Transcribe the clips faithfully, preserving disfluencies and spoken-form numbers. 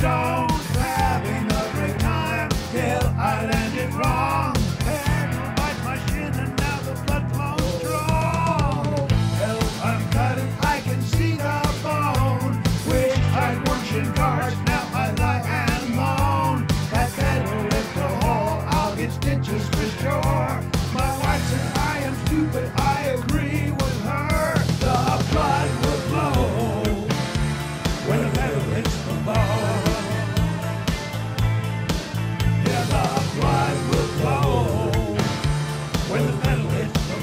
stone, having a great time till I landed wrong. Hair bites my shin and now the blood flows strong. Help, I'm cutting, I can see the bone, which I'd once in guards, now I lie and moan. That pedal ripped a hole, I'll get stitches for sure. My wife said I am stupid, I agree with her. The blood will flow when the pedal hits the bone. Yeah, the blood will flow when the pedal hits the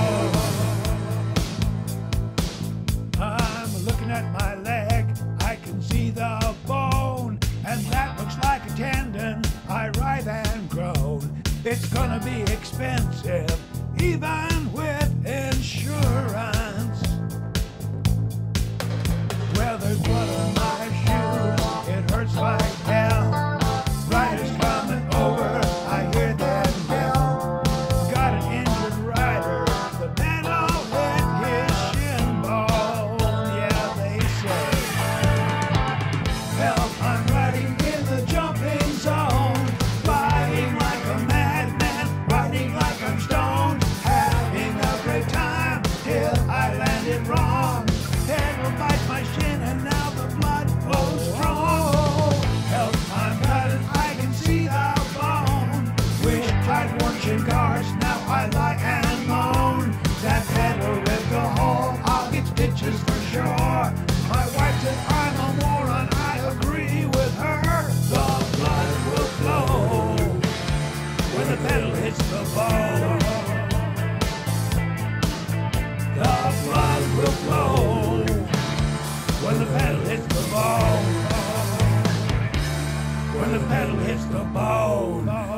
bone. I'm looking at my leg, I can see the bone, and that looks like a tendon. I writhe and groan. It's gonna be expensive, even with insurance. Well, there's blood on my shoes, it hurts like hell. Riders coming over, I hear them yell. Got an injured rider, the pedal hit his shin bone. Yeah, they say, help, I'm riding in the jumping zone, flying like a madman, riding like I'm stoned, having a great time till I landed wrong. Pedal bites my shin and now the blood flows strong. Help, I'm cutting, I can see the bone, which I'd once in guards, now I lie and moan. That pedal ripped a hole, I'll get stitches for sure. My wife said I'm a moron, I agree with her. The blood will flow when the pedal hits the bone. The blood will flow when the pedal hits the bone. When the pedal hits the bone.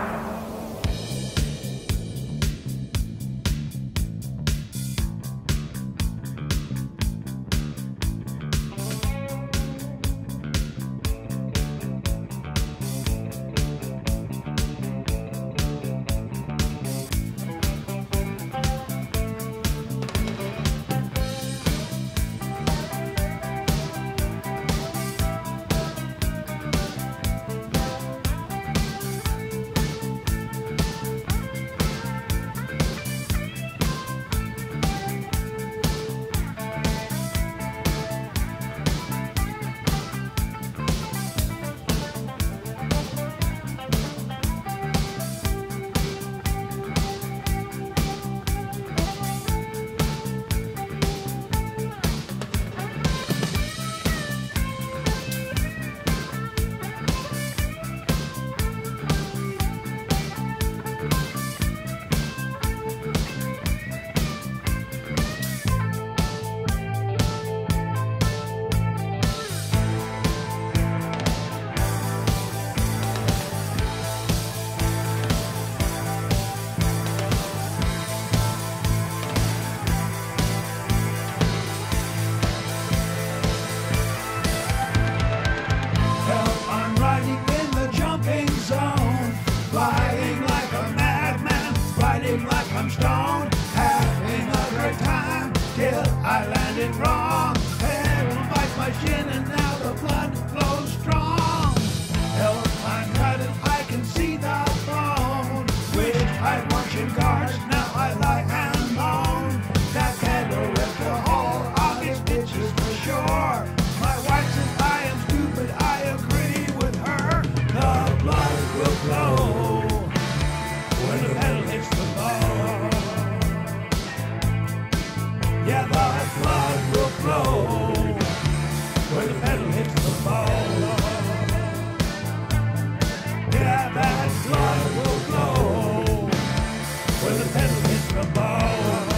Like I'm stoned, having a great time till I landed wrong. Pedal bites my shin and now the blood flows strong. Help, I'm cutting, I can see the bone, which I'd once in guards, now I lie and moan. That pedal ripped a hole, I'll get stitches for sure. My wife says I am stupid, I agree with her. The blood will flow when the pedal hits the bone. Yeah, the blood will flow when the pedal hits the bone. Yeah, that blood will flow when the pedal hits the bone.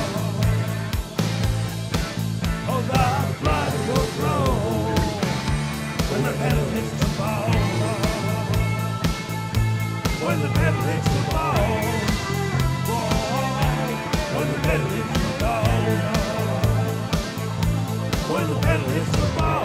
Oh, the blood will flow when the pedal hits the bone. When the pedal hits the bone. When the pedal hits the bone. When the pedal hits the bone.